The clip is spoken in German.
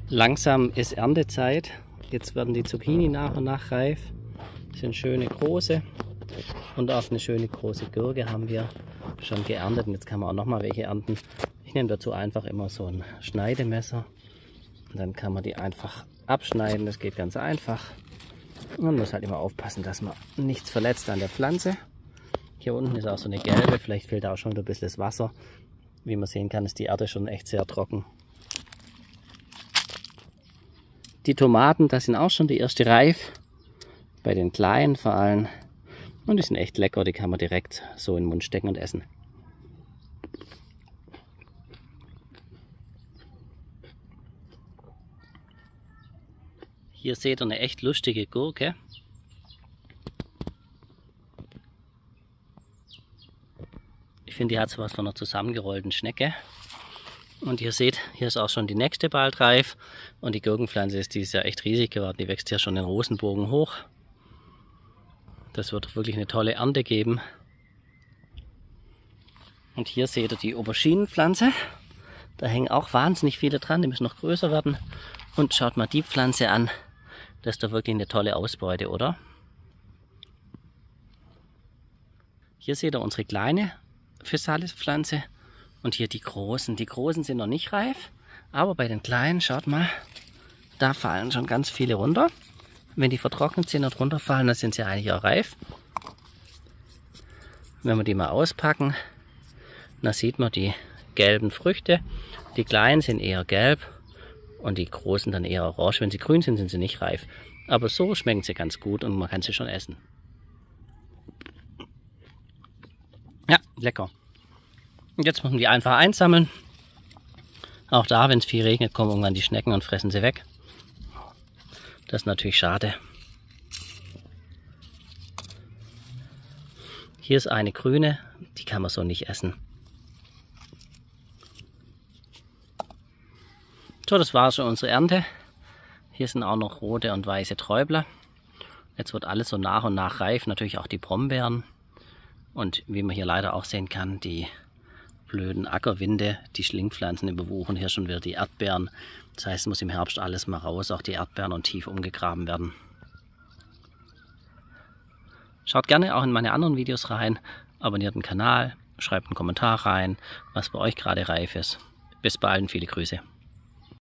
Langsam ist Erntezeit. Jetzt werden die Zucchini nach und nach reif. Das sind schöne große. Und auch eine schöne große Gurke haben wir schon geerntet. Und jetzt kann man auch noch mal welche ernten. Ich nehme dazu einfach immer so ein Schneidemesser. Und dann kann man die einfach abschneiden. Das geht ganz einfach. Man muss halt immer aufpassen, dass man nichts verletzt an der Pflanze. Hier unten ist auch so eine gelbe. Vielleicht fehlt da auch schon ein bisschen das Wasser. Wie man sehen kann, ist die Erde schon echt sehr trocken. Die Tomaten, das sind auch schon die erste reif. Bei den kleinen vor allem. Und die sind echt lecker, die kann man direkt so in den Mund stecken und essen. Hier seht ihr eine echt lustige Gurke. Ich finde, die hat sowas von einer zusammengerollten Schnecke. Und ihr seht, hier ist auch schon die nächste bald reif. Und die Gurkenpflanze ist dieses Jahr echt riesig geworden. Die wächst hier schon den Rosenbogen hoch. Das wird wirklich eine tolle Ernte geben. Und hier seht ihr die Auberginenpflanze. Da hängen auch wahnsinnig viele dran, die müssen noch größer werden. Und schaut mal die Pflanze an. Das ist doch wirklich eine tolle Ausbeute, oder? Hier seht ihr unsere kleine Physalis-Pflanze. Und hier die großen. Die großen sind noch nicht reif. Aber bei den kleinen, schaut mal, da fallen schon ganz viele runter. Wenn die vertrocknet sind und runterfallen, dann sind sie eigentlich auch reif. Wenn wir die mal auspacken, dann sieht man die gelben Früchte. Die kleinen sind eher gelb und die großen dann eher orange. Wenn sie grün sind, sind sie nicht reif. Aber so schmecken sie ganz gut und man kann sie schon essen. Ja, lecker. Und jetzt müssen wir die einfach einsammeln. Auch da, wenn es viel regnet, kommen irgendwann die Schnecken und fressen sie weg. Das ist natürlich schade. Hier ist eine grüne, die kann man so nicht essen. So, das war schon unsere Ernte. Hier sind auch noch rote und weiße Träubler. Jetzt wird alles so nach und nach reif, natürlich auch die Brombeeren. Und wie man hier leider auch sehen kann, die blöden Ackerwinde, die Schlingpflanzen überwuchern hier schon wieder die Erdbeeren. Das heißt, es muss im Herbst alles mal raus, auch die Erdbeeren, und tief umgegraben werden. Schaut gerne auch in meine anderen Videos rein, abonniert den Kanal, schreibt einen Kommentar rein, was bei euch gerade reif ist. Bis bald und viele Grüße.